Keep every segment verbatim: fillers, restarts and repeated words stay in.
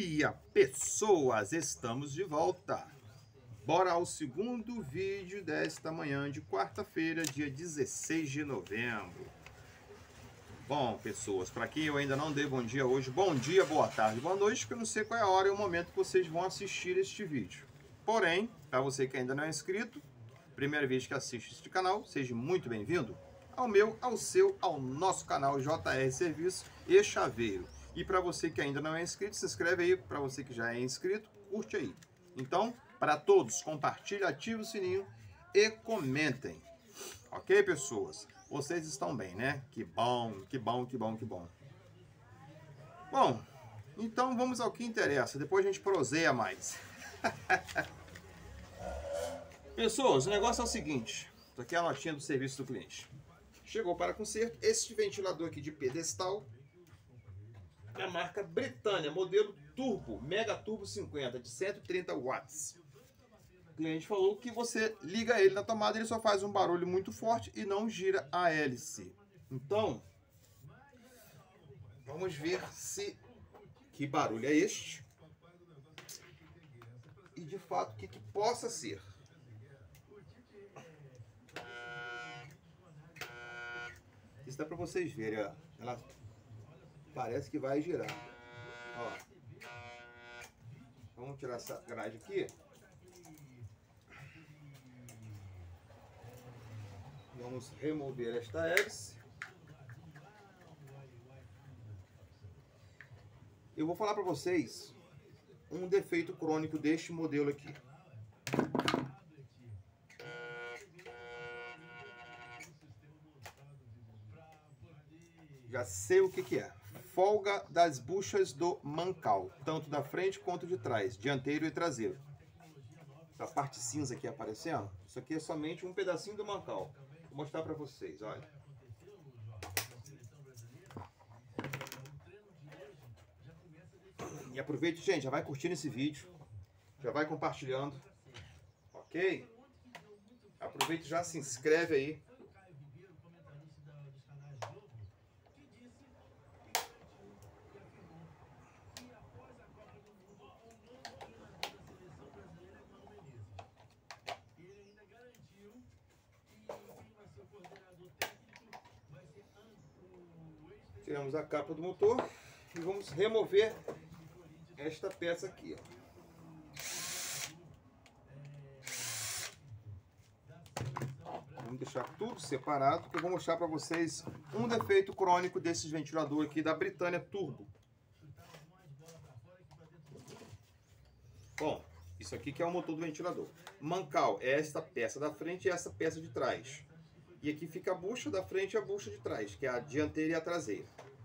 dia, pessoas! Estamos de volta. Bora ao segundo vídeo desta manhã de quarta-feira, dia dezesseis de novembro. Bom, pessoas, para quem eu ainda não dei bom dia hoje, bom dia, boa tarde, boa noite, porque eu não sei qual é a hora e o momento que vocês vão assistir este vídeo. Porém, para você que ainda não é inscrito, primeira vez que assiste este canal, seja muito bem-vindo ao meu, ao seu, ao nosso canal J R Serviço e Chaveiro. E para você que ainda não é inscrito, se inscreve aí. Para você que já é inscrito, curte aí. Então, para todos, compartilhe, ative o sininho e comentem. Ok, pessoas? Vocês estão bem, né? Que bom, que bom, que bom, que bom. Bom, então vamos ao que interessa. Depois a gente proseia mais. Pessoas, o negócio é o seguinte. Isso aqui é a notinha do serviço do cliente. Chegou para conserto. Esse ventilador aqui de pedestal é a marca Britânia, modelo Turbo, Mega Turbo cinquenta, de cento e trinta watts. O cliente falou que você liga ele na tomada, ele só faz um barulho muito forte e não gira a hélice. Então, vamos ver se que barulho é este e de fato o que, que possa ser. Isso dá para vocês verem, ó. Ela parece que vai girar. Ó. Vamos tirar essa grade aqui. Vamos remover esta hélice. Eu vou falar para vocês um defeito crônico deste modelo aqui. Já sei o que que é. Folga das buchas do mancal, tanto da frente quanto de trás, dianteiro e traseiro. Essa parte cinza aqui aparecendo, isso aqui é somente um pedacinho do mancal. Vou mostrar para vocês, olha. E aproveite, gente, já vai curtindo esse vídeo, já vai compartilhando, ok? Aproveite e já se inscreve aí. Tiramos a capa do motor e vamos remover esta peça aqui, ó. Vamos deixar tudo separado, que eu vou mostrar para vocês um defeito crônico desses ventiladores aqui da Britânia Turbo. Bom, isso aqui que é o motor do ventilador. Mancal é esta peça da frente e essa peça de trás. E aqui fica a bucha da frente e a bucha de trás, que é a dianteira e a traseira.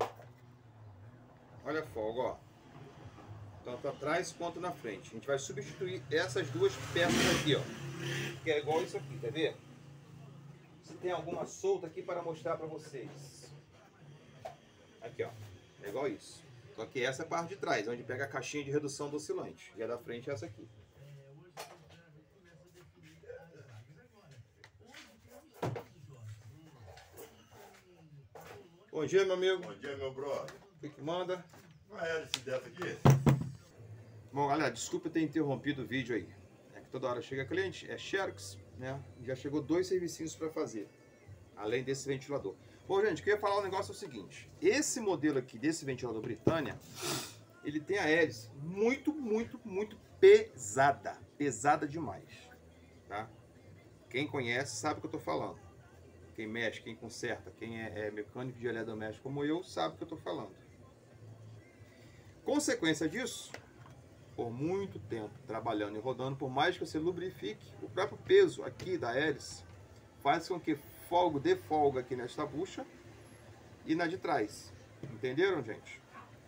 Olha a folga, ó. Tanto atrás quanto na frente. A gente vai substituir essas duas peças aqui, ó. Que é igual isso aqui, quer ver? Se tem alguma solta aqui para mostrar para vocês. Aqui, ó. É igual isso. Só que essa é a parte de trás, onde pega a caixinha de redução do oscilante. E a da frente é essa aqui. Bom dia, meu amigo. Bom dia, meu brother. O que que manda? Uma hélice dessa aqui? Bom, galera, desculpa eu ter interrompido o vídeo aí. É que toda hora chega cliente, é Xerox, né? Já chegou dois servicinhos para fazer, além desse ventilador. Bom, gente, o que eu ia falar um negócio é o seguinte. Esse modelo aqui, desse ventilador Britânia, ele tem a hélice muito, muito, muito pesada. Pesada demais, tá? Quem conhece sabe o que eu tô falando. Quem mexe, quem conserta, quem é, é mecânico de eletrodoméstico como eu, sabe o que eu estou falando. Consequência disso, por muito tempo trabalhando e rodando, por mais que você lubrifique, o próprio peso aqui da hélice faz com que folga, dê folga aqui nesta bucha e na de trás. Entenderam, gente?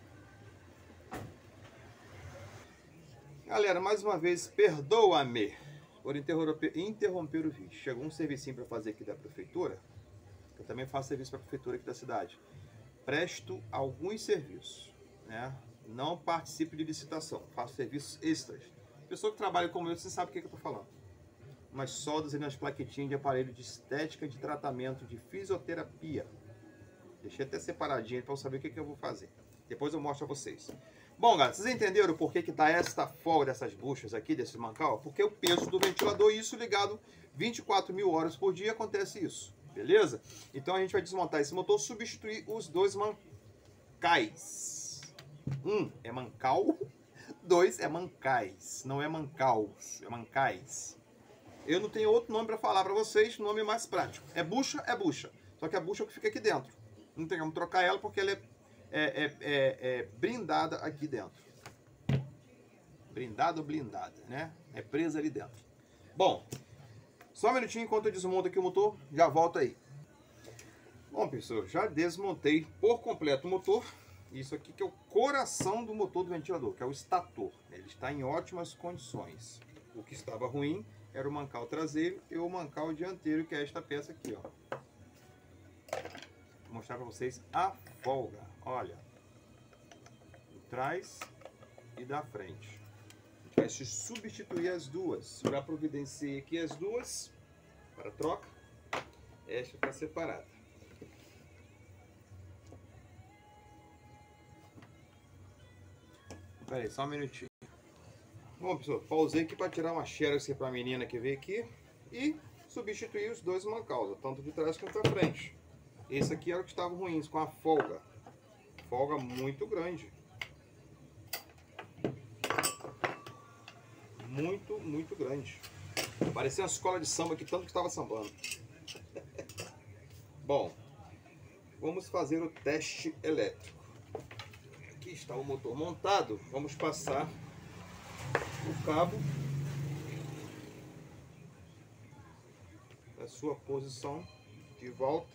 Galera, mais uma vez, perdoa-me por interromper, interromper o vídeo. Chegou um servicinho para fazer aqui da prefeitura. Eu também faço serviço para a prefeitura aqui da cidade. Presto alguns serviços, né? Não participo de licitação, faço serviços extras. Pessoa que trabalha como eu, você sabe o que, que eu estou falando. Umas soldas e umas plaquetinhas de aparelho de estética, de tratamento, de fisioterapia. Deixei até separadinho para eu saber o que, que eu vou fazer. Depois eu mostro a vocês. Bom, galera, vocês entenderam por que que tá esta folga dessas buchas aqui, desse mancal? Porque o peso do ventilador, isso ligado vinte e quatro mil horas por dia, acontece isso, beleza? Então a gente vai desmontar esse motor, substituir os dois mancais. Um é mancal, dois é mancais, não é mancaus, é mancais. Eu não tenho outro nome para falar para vocês, nome mais prático. É bucha, é bucha, só que a bucha é o que fica aqui dentro. Não tem como trocar ela porque ela é É, é, é, é brindada aqui dentro. Brindada ou blindada, né? É presa ali dentro. Bom, só um minutinho enquanto eu desmonto aqui o motor, já volto aí. Bom, pessoal, já desmontei por completo o motor. Isso aqui que é o coração do motor do ventilador, que é o estator. Ele está em ótimas condições. O que estava ruim era o mancal traseiro e o mancal dianteiro, que é esta peça aqui, ó. Vou mostrar para vocês a folga. Olha, de trás e da frente. A gente vai substituir as duas. Já providenciei aqui as duas para troca. Esta está separada. Espera aí, só um minutinho. Bom, pessoal, pausei aqui para tirar uma xerox para a menina que veio aqui e substituir os dois mancals, tanto de trás quanto da frente. Esse aqui era o que estava ruim, com a folga. Folga muito grande. Muito, muito grande. Parecia uma escola de samba que tanto que estava sambando. Bom, vamos fazer o teste elétrico. Aqui está o motor montado. Vamos passar o cabo da sua posição de volta.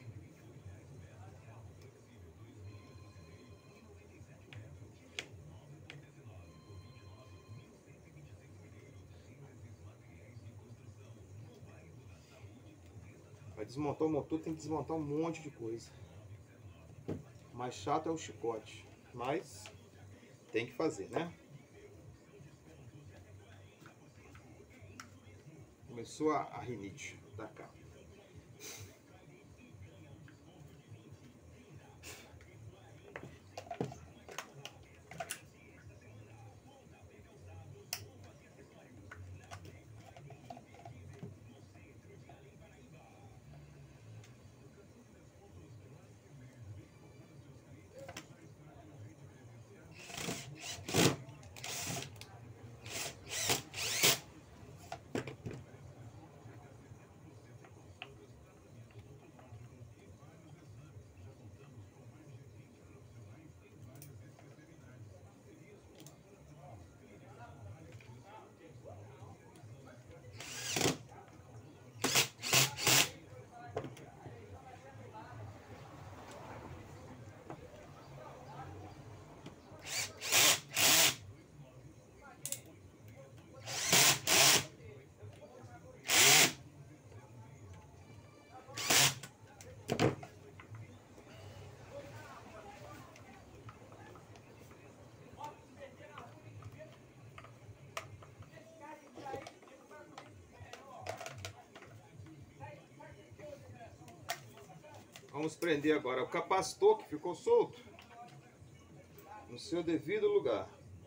Para desmontar o motor tem que desmontar um monte de coisa. O mais chato é o chicote, mas tem que fazer, né? Começou a, a rinite da cá. Vamos prender agora o capacitor que ficou solto no seu devido lugar.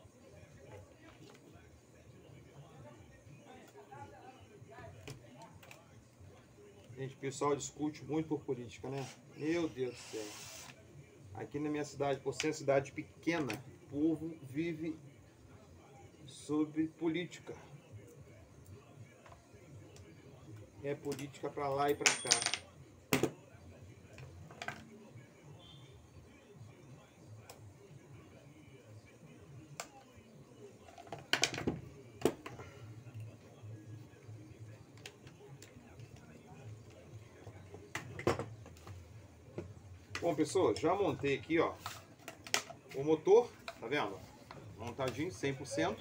Gente, o pessoal discute muito por política, né? Meu Deus do céu. Aqui na minha cidade, por ser uma cidade pequena, o povo vive sobre política. É política pra lá e pra cá. Bom, pessoal, já montei aqui, ó, o motor, tá vendo? Montadinho, cem por cento.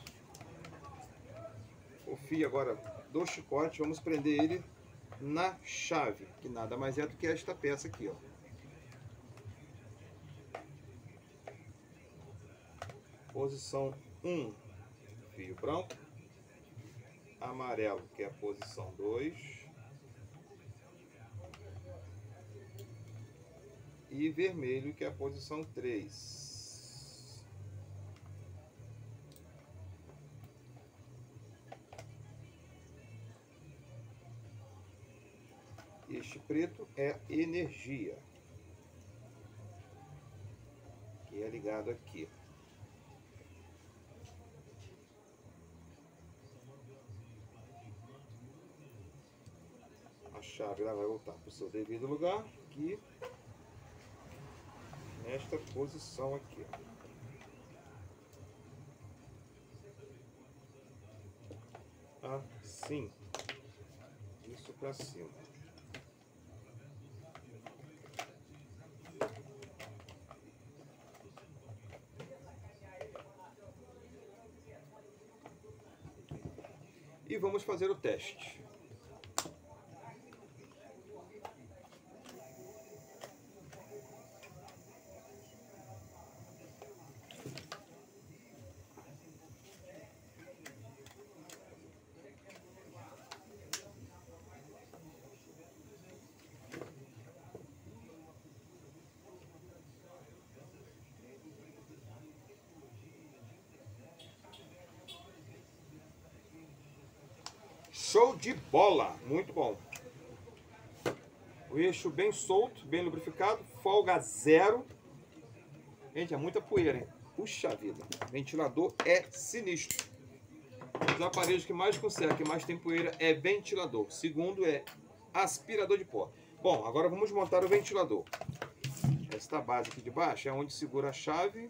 O fio agora do chicote, vamos prender ele na chave, que nada mais é do que esta peça aqui, ó. Posição um, fio branco. Amarelo, que é a posição dois. E vermelho, que é a posição três. Este preto é energia, que é ligado aqui. A chave ela vai voltar para o seu devido lugar, aqui, nesta posição aqui. Assim, isso para cima. E vamos fazer o teste. Show de bola! Muito bom. O eixo bem solto, bem lubrificado, folga zero. Gente, é muita poeira, hein? Puxa vida, ventilador é sinistro. Os aparelhos que mais consertam, que mais tem poeira é ventilador. Segundo é aspirador de pó. Bom, agora vamos montar o ventilador. Esta base aqui de baixo é onde segura a chave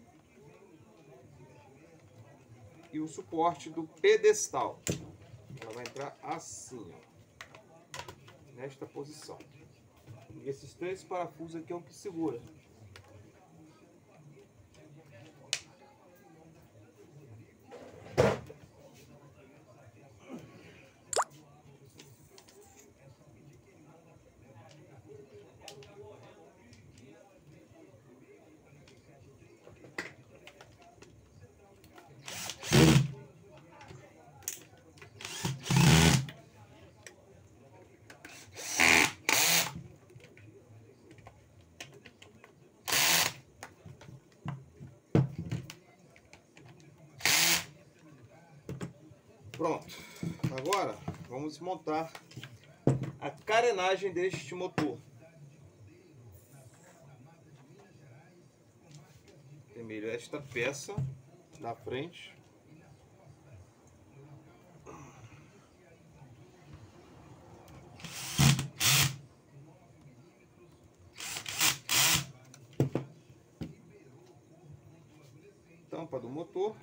e o suporte do pedestal. Ela vai entrar assim, ó, nesta posição. E esses três parafusos aqui é o que segura. Pronto, agora vamos montar a carenagem deste motor. Primeiro esta peça da frente. Tampa do motor.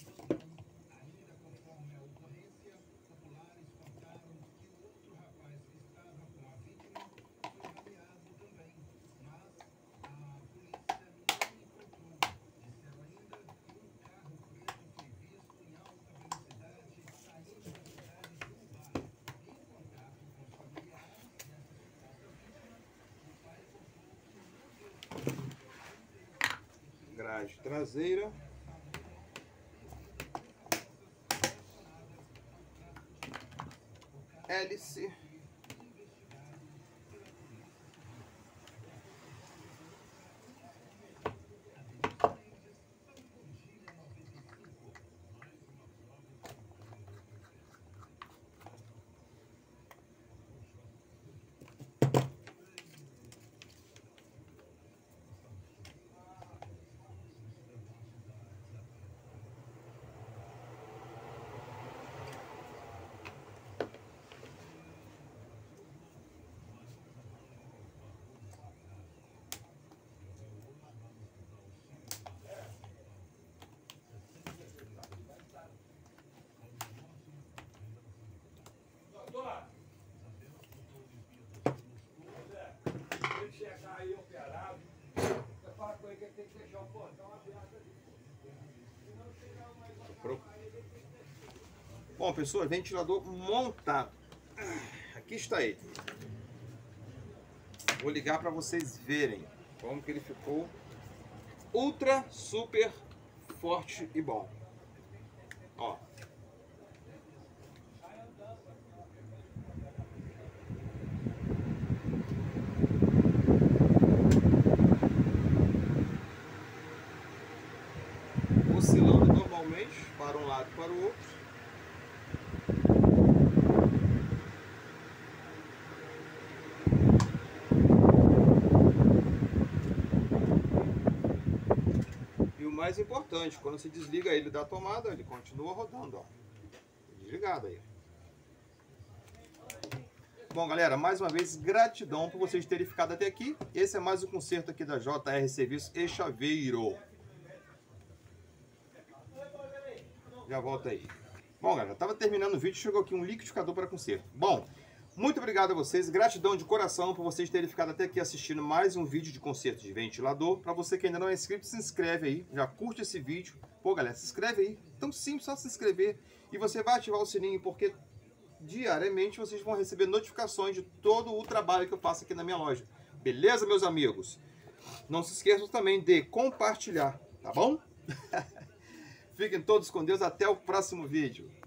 Grade traseira. Hélice. Bom, pessoal, ventilador montado. Aqui está ele. Vou ligar para vocês verem como que ele ficou ultra, super forte e bom. Ó. Oscilando normalmente para um lado e para o outro. mais importante, quando você desliga ele da tomada, ele continua rodando, ó. Desligado aí. Bom, galera, mais uma vez, gratidão por vocês terem ficado até aqui. Esse é mais um concerto aqui da J R Serviço e Chaveiro. Já volto aí. Bom, galera, tava terminando o vídeo, chegou aqui um liquidificador para conserto. Bom, muito obrigado a vocês, gratidão de coração por vocês terem ficado até aqui assistindo mais um vídeo de conserto de ventilador. Para você que ainda não é inscrito, se inscreve aí, já curte esse vídeo. Pô, galera, se inscreve aí, tão simples, só se inscrever. E você vai ativar o sininho, porque diariamente vocês vão receber notificações de todo o trabalho que eu faço aqui na minha loja. Beleza, meus amigos? Não se esqueçam também de compartilhar, tá bom? Fiquem todos com Deus, até o próximo vídeo.